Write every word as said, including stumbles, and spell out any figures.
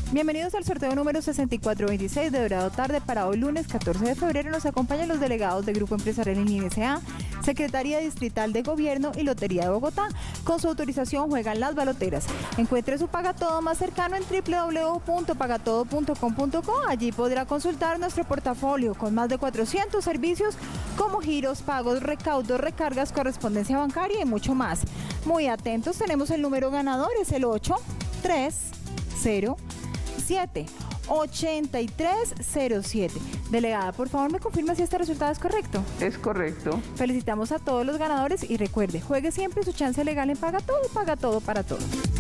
Bienvenidos al sorteo número sesenta y cuatro veintiséis de Dorado Tarde para hoy lunes catorce de febrero. Nos acompañan los delegados del Grupo Empresarial en I N S A, Secretaría Distrital de Gobierno y Lotería de Bogotá. Con su autorización juegan las baloteras. Encuentre su Pagatodo más cercano en doble u doble u doble u punto pagatodo punto com punto co. Allí podrá consultar nuestro portafolio con más de cuatrocientos servicios como giros, pagos, recaudos, recargas, correspondencia bancaria y mucho más. Muy atentos, tenemos el número ganador, es el ocho tres cero siete ochenta y tres cero siete. Delegada, por favor, me confirma si este resultado es correcto. Es correcto. Felicitamos a todos los ganadores y recuerde, juegue siempre su chance legal en Pagatodo, Pagatodo para todos.